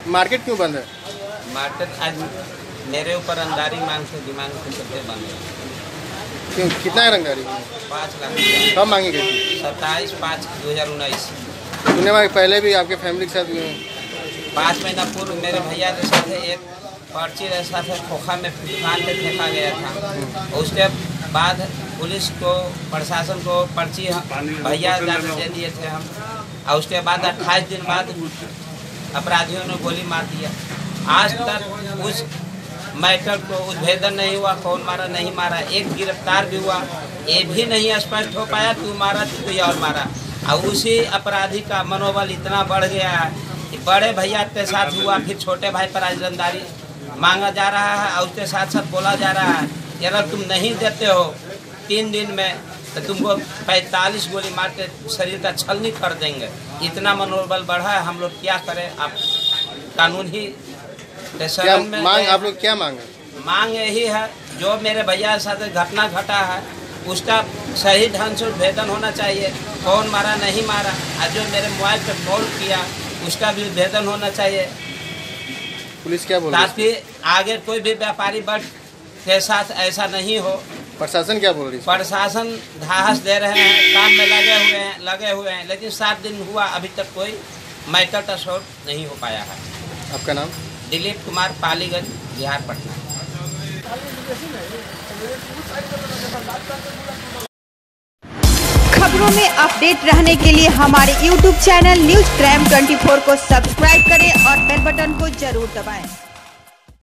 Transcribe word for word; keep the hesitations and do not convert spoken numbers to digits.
Market क्यों बंद है? मार्केट आज मेरे ऊपर रंगदारी मांग से दिमाग से सबसे बंद है। क्यों, कितना है रंगदारी? पाँच लाख कब मांगी गई थी? सत्ताईस पाँच दो हज़ार उन्नीस। सुनने में पहले भी आपके फैमिली के साथ पाँच महीना पूर्व मेरे भैया के साथ एक पर्ची के साथ खोखा में दुकान पे फेंका गया था। उसके बाद पुलिस को प्रशासन को पर्ची भैया जाकर दे दिए थे हम, और उसके बाद अट्ठाईस दिन बाद अपराधियों ने गोली मार दिया। आज तक उस मैटर को उद्भेदन नहीं हुआ, कौन मारा नहीं मारा। एक गिरफ्तार भी हुआ, ये भी नहीं स्पष्ट हो पाया तू मारा तो कोई और मारा। और उसी अपराधी का मनोबल इतना बढ़ गया है कि बड़े भैया के साथ हुआ, फिर छोटे भाई पर आज रंगदारी मांगा जा रहा है, और उसके साथ साथ बोला जा रहा है कि अगर तुम नहीं देते हो तीन दिन में तो तुमको पैंतालीस गोली मार के शरीर का छलनी कर देंगे। इतना मनोबल बढ़ा है, हम लोग क्या करें? आप कानून ही क्या मांग, आप लोग क्या मांग है? मांग यही है, जो मेरे भैया के साथ घटना घटा है उसका सही ढंग से उद्भेदन होना चाहिए। कौन मारा नहीं मारा, और जो मेरे मोबाइल पर कॉल किया उसका भी उद्भेदन होना चाहिए। पुलिस क्या बोल रही है? ताकि आगे कोई भी व्यापारी वर्ग के साथ ऐसा नहीं हो। प्रशासन क्या बोल रही है? प्रशासन धाहस दे रहे हैं, काम में लगे हुए हैं लगे हुए हैं लेकिन सात दिन हुआ अभी तक कोई मैटर का सॉल्व नहीं हो पाया है। आपका नाम? दिलीप कुमार, पालीगंज, बिहार, पटना। खबरों में अपडेट रहने के लिए हमारे यूट्यूब चैनल न्यूज क्राइम चौबीस को सब्सक्राइब करें और बेल बटन को जरूर दबाएं।